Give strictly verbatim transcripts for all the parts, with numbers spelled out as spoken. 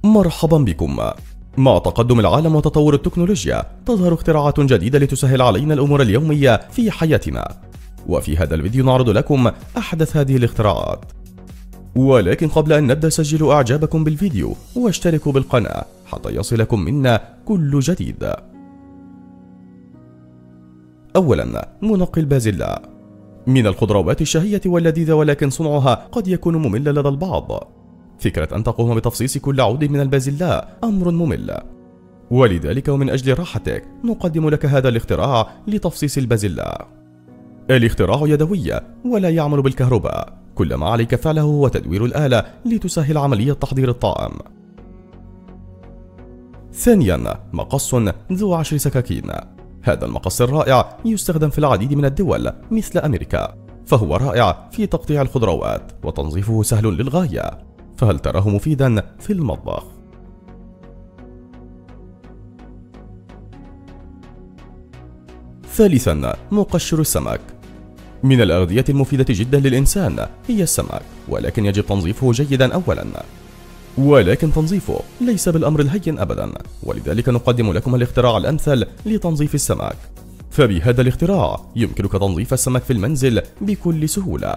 مرحبا بكم. مع تقدم العالم وتطور التكنولوجيا تظهر اختراعات جديدة لتسهل علينا الأمور اليومية في حياتنا، وفي هذا الفيديو نعرض لكم أحدث هذه الاختراعات. ولكن قبل أن نبدأ سجلوا إعجابكم بالفيديو واشتركوا بالقناة حتى يصلكم منا كل جديد. أولا، منقي البازلاء. من الخضروات الشهية واللذيذة، ولكن صنعها قد يكون مملا لدى البعض. فكرة أن تقوم بتفصيص كل عود من البازلاء أمر ممل، ولذلك ومن أجل راحتك نقدم لك هذا الاختراع لتفصيص البازلاء. الاختراع يدوي ولا يعمل بالكهرباء، كل ما عليك فعله هو تدوير الآلة لتسهل عملية تحضير الطعام. ثانيا، مقص ذو عشر سكاكين. هذا المقص الرائع يستخدم في العديد من الدول مثل أمريكا، فهو رائع في تقطيع الخضروات وتنظيفه سهل للغاية، فهل تراه مفيدا في المطبخ؟ ثالثا، مقشر السمك. من الأغذية المفيدة جدا للإنسان هي السمك، ولكن يجب تنظيفه جيدا أولا، ولكن تنظيفه ليس بالأمر الهين أبدا، ولذلك نقدم لكم الاختراع الأمثل لتنظيف السمك. فبهذا الاختراع يمكنك تنظيف السمك في المنزل بكل سهولة.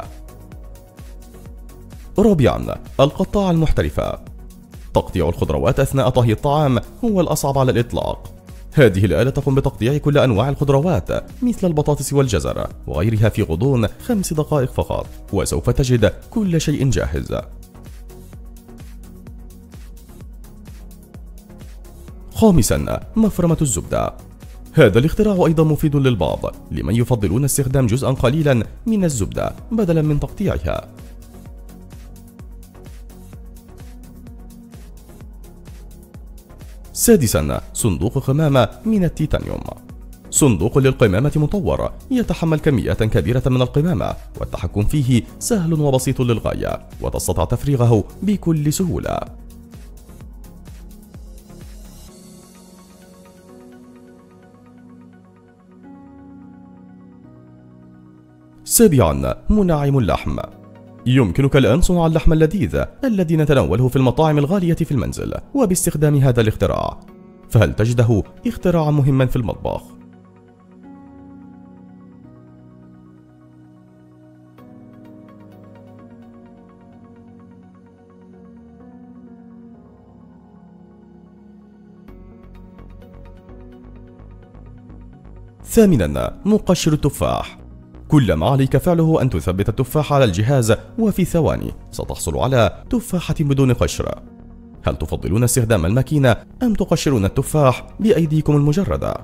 رابعا، القطاعة المحترفة. تقطيع الخضروات أثناء طهي الطعام هو الأصعب على الإطلاق. هذه الآلة تقوم بتقطيع كل أنواع الخضروات مثل البطاطس والجزر وغيرها في غضون خمس دقائق فقط، وسوف تجد كل شيء جاهز. خامسا، مفرمة الزبدة. هذا الاختراع أيضا مفيد للبعض، لمن يفضلون استخدام جزءا قليلا من الزبدة بدلا من تقطيعها. سادسا، صندوق قمامة من التيتانيوم. صندوق للقمامة مطور يتحمل كميات كبيرة من القمامة، والتحكم فيه سهل وبسيط للغاية، وتستطيع تفريغه بكل سهولة. سابعا، منعم اللحم. يمكنك الآن صنع اللحم اللذيذ الذي نتناوله في المطاعم الغالية في المنزل وباستخدام هذا الاختراع، فهل تجده اختراعا مهما في المطبخ؟ ثامنا، مقشر التفاح. كل ما عليك فعله أن تثبت التفاح على الجهاز، وفي ثواني ستحصل على تفاحة بدون قشر. هل تفضلون استخدام الماكينة أم تقشرون التفاح بأيديكم المجردة؟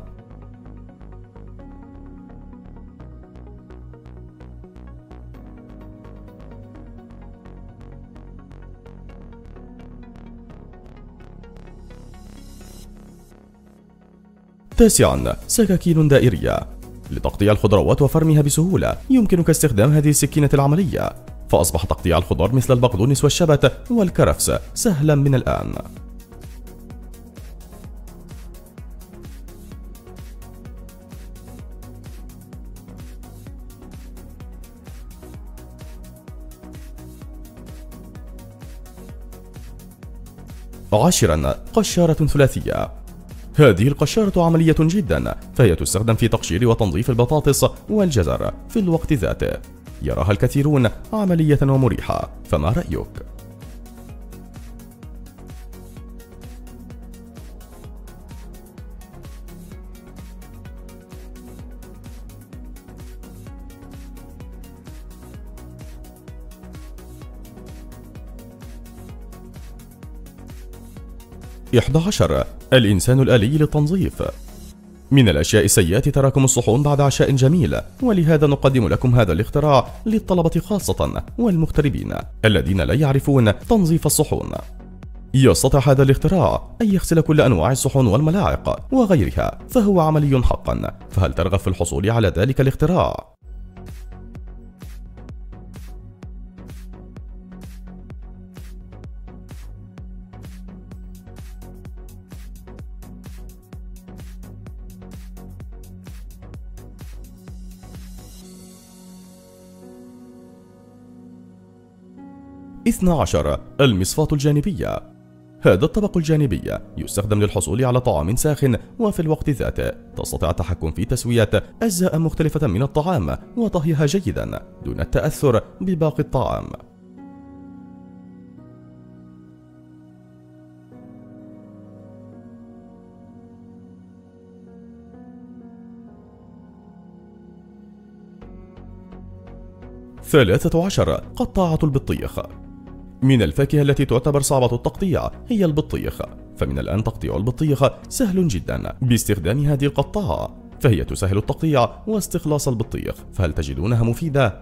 تاسعا، سكاكين دائرية. لتقطيع الخضروات وفرمها بسهولة يمكنك استخدام هذه السكينة العملية، فأصبح تقطيع الخضار مثل البقدونس والشبت والكرفس سهلا من الآن. عاشرا، قشارة ثلاثية. هذه القشارة عملية جدا، فهي تستخدم في تقشير وتنظيف البطاطس والجزر في الوقت ذاته. يراها الكثيرون عملية ومريحة، فما رأيك؟ إحدى عشر، الإنسان الآلي للتنظيف. من الأشياء السيئة تراكم الصحون بعد عشاء جميل، ولهذا نقدم لكم هذا الاختراع للطلبة خاصة والمغتربين الذين لا يعرفون تنظيف الصحون. يستطيع هذا الاختراع أن يغسل كل أنواع الصحون والملاعق وغيرها، فهو عملي حقا، فهل ترغب في الحصول على ذلك الاختراع؟ اثنا عشر، المصفاة الجانبية. هذا الطبق الجانبي يستخدم للحصول على طعام ساخن، وفي الوقت ذاته تستطيع التحكم في تسوية أجزاء مختلفة من الطعام وطهيها جيدا دون التأثر بباقي الطعام. ثلاثة عشر. قطاعة البطيخ. من الفاكهة التي تعتبر صعبة التقطيع هي البطيخ، فمن الآن تقطيع البطيخ سهل جدا باستخدام هذه القطاعة، فهي تسهل التقطيع واستخلاص البطيخ، فهل تجدونها مفيدة؟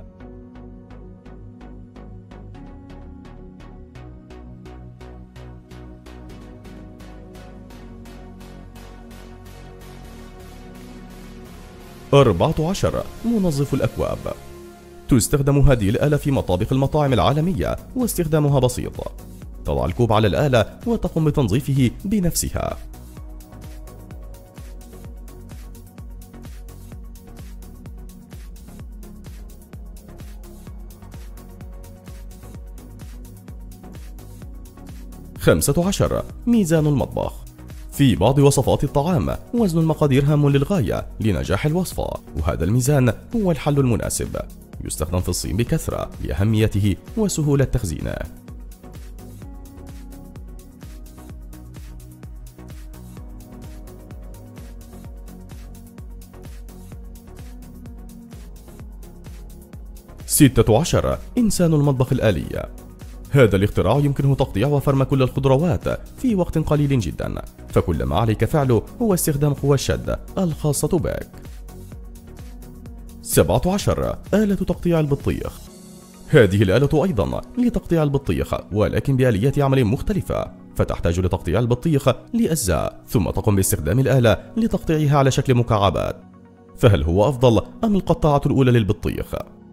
أربعة عشر. منظف الأكواب. تستخدم هذه الآلة في مطابخ المطاعم العالمية، واستخدامها بسيط. تضع الكوب على الآلة وتقوم بتنظيفه بنفسها. خمسة عشر. ميزان المطبخ. في بعض وصفات الطعام وزن المقادير هام للغاية لنجاح الوصفة، وهذا الميزان هو الحل المناسب. يستخدم في الصين بكثرة لأهميته وسهولة تخزينه. ستة عشر. إنسان المطبخ الآلي. هذا الاختراع يمكنه تقطيع وفرم كل الخضروات في وقت قليل جدا، فكل ما عليك فعله هو استخدام قوى الشد الخاصة بك. سبعة عشر. آلة تقطيع البطيخ. هذه الآلة أيضا لتقطيع البطيخ، ولكن بآليات عمل مختلفة، فتحتاج لتقطيع البطيخ لأجزاء ثم تقوم باستخدام الآلة لتقطيعها على شكل مكعبات، فهل هو أفضل أم القطاعة الأولى للبطيخ؟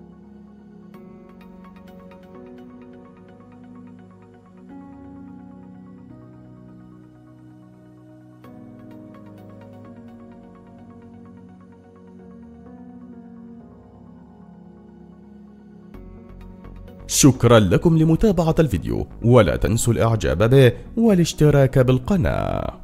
شكرا لكم لمتابعة الفيديو، ولا تنسوا الإعجاب به والاشتراك بالقناة.